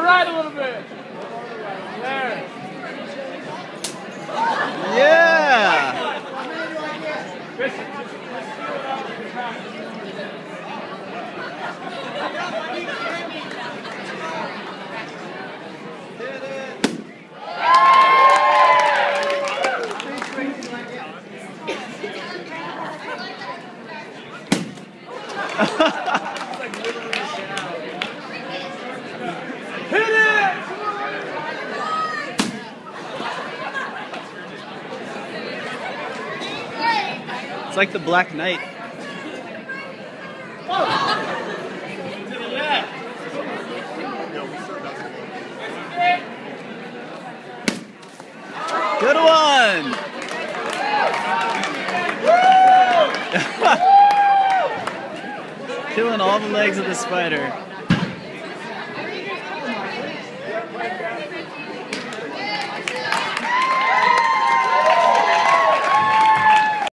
right a little bit. There. Yeah! Hit it! It's like the Black Knight. To the left. Good one! Killing all the legs of the spider.